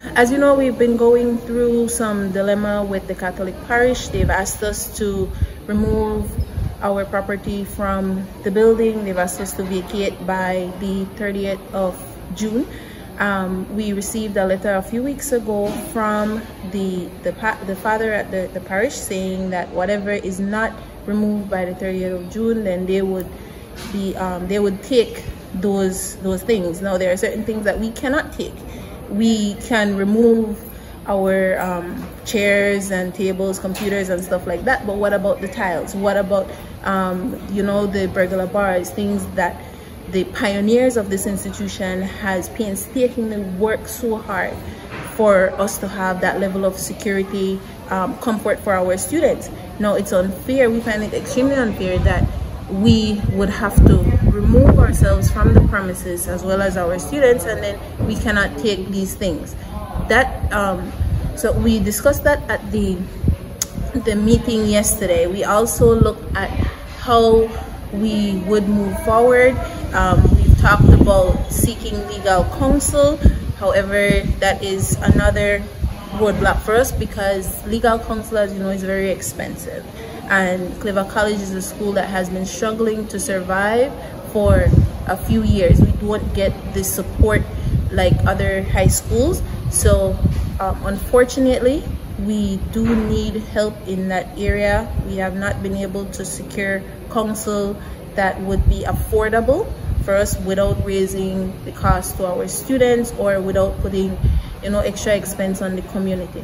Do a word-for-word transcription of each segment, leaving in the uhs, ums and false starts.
as you know, we've been going through some dilemma with the Catholic parish. They've asked us to remove our property from the building. They've asked us to vacate by the thirtieth of June. Um, we received a letter a few weeks ago from the the, the father at the, the parish saying that whatever is not removed by the thirtieth of June, then they would be um, they would take those those things. Now there are certain things that we cannot take. We can remove our um, chairs and tables, computers and stuff like that, but what about the tiles? What about um, you know, the burglar bars, things that the pioneers of this institution has painstakingly worked so hard for us to have that level of security, um, comfort for our students. Now it's unfair, we find it extremely unfair that we would have to remove ourselves from the premises as well as our students, and then we cannot take these things. That um, so we discussed that at the the meeting yesterday. We also looked at how we would move forward. Um, we've talked about seeking legal counsel. However, that is another roadblock for us because legal counsel, as you know, is very expensive. And Claver College is a school that has been struggling to survive for a few years. We don't get the support like other high schools. So um, unfortunately, we do need help in that area. We have not been able to secure counsel that would be affordable for us without raising the cost to our students or without putting, you know, extra expense on the community.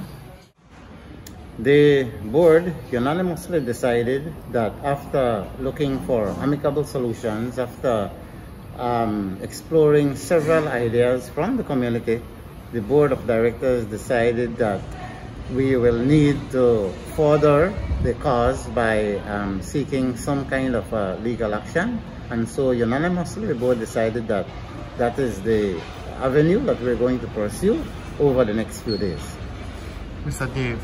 The board unanimously decided that after looking for amicable solutions, after um, exploring several ideas from the community, the board of directors decided that we will need to further the cause by um, seeking some kind of uh, legal action. And so unanimously the board decided that that is the avenue that we're going to pursue over the next few days. Mister Dave,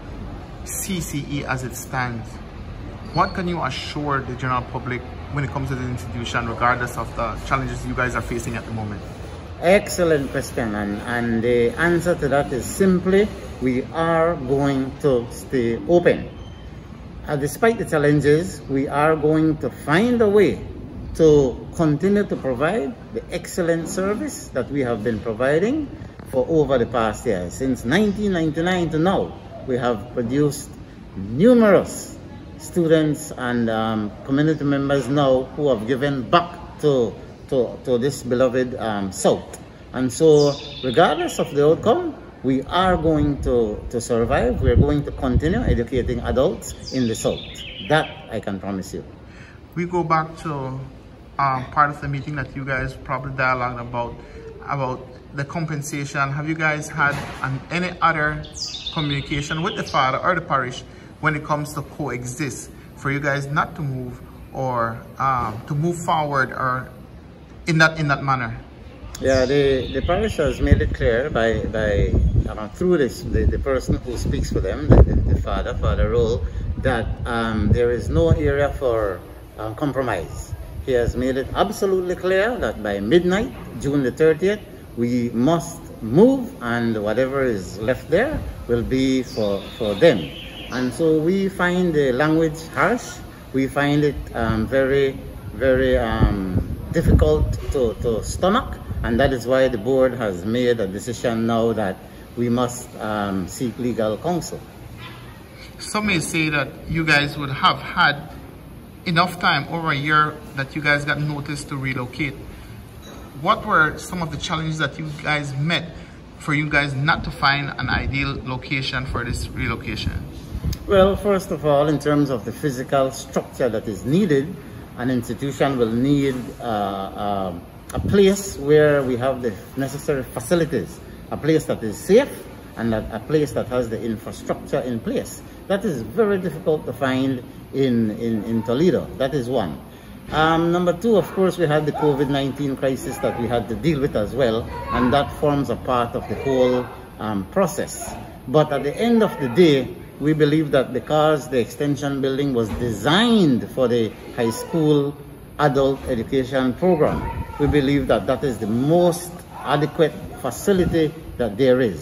C C E as it stands, what can you assure the general public when it comes to the institution, regardless of the challenges you guys are facing at the moment? Excellent question, and, and the answer to that is simply, we are going to stay open. Uh, despite the challenges, we are going to find a way to continue to provide the excellent service that we have been providing for over the past years. Since nineteen ninety-nine to now, we have produced numerous students and um, community members now who have given back to To, to this beloved um, South. And so regardless of the outcome, we are going to, to survive. We're going to continue educating adults in the South. That I can promise you. We go back to um, part of the meeting that you guys probably dialogued about, about the compensation. Have you guys had um, any other communication with the father or the parish when it comes to coexist for you guys not to move or um, to move forward or in that in that manner? Yeah, the, the parish has made it clear by, by uh, through this, the, the person who speaks for them, the, the, the father, Father Roll, that um, there is no area for uh, compromise. He has made it absolutely clear that by midnight, June the thirtieth, we must move and whatever is left there will be for, for them. And so we find the language harsh. We find it um, very, very um, difficult to, to stomach, and that is why the board has made a decision now that we must um, seek legal counsel. Some may say that you guys would have had enough time, over a year, that you guys got notice to relocate. What were some of the challenges that you guys met for you guys not to find an ideal location for this relocation? Well, first of all, in terms of the physical structure that is needed, an institution will need uh, uh, a place where we have the necessary facilities, a place that is safe and a, a place that has the infrastructure in place. That is very difficult to find in, in, in Toledo. That is one. Um, number two, of course, we had the COVID nineteen crisis that we had to deal with as well, and that forms a part of the whole um, process. But at the end of the day, we believe that because the extension building was designed for the high school adult education program, we believe that that is the most adequate facility that there is.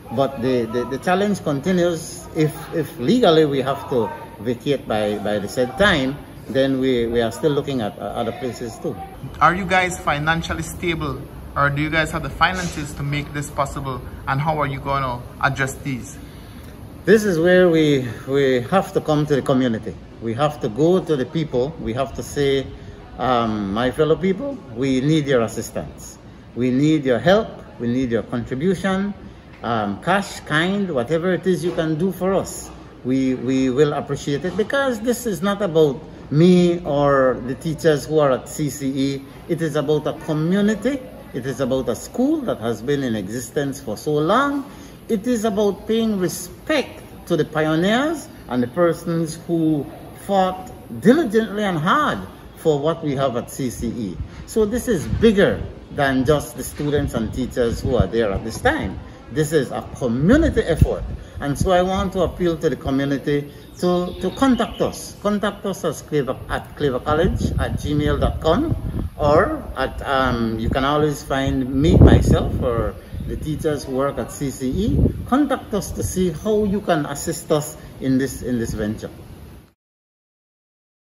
But the, the, the challenge continues. If, if legally we have to vacate by, by the said time, then we, we are still looking at uh, other places too. Are you guys financially stable, or do you guys have the finances to make this possible, and how are you going to address these? This is where we, we have to come to the community. We have to go to the people. We have to say, um, my fellow people, we need your assistance. We need your help. We need your contribution, um, cash, kind, whatever it is you can do for us. We, we will appreciate it, because this is not about me or the teachers who are at C C E. It is about a community. It is about a school that has been in existence for so long. It is about paying respect to the pioneers and the persons who fought diligently and hard for what we have at C C E. So this is bigger than just the students and teachers who are there at this time. This is a community effort. And so I want to appeal to the community to, to contact us. Contact us at Claver, at claver college at gmail dot com, or at, um, you can always find me, myself, or the teachers who work at C C E. Contact us to see how you can assist us in this, in this venture.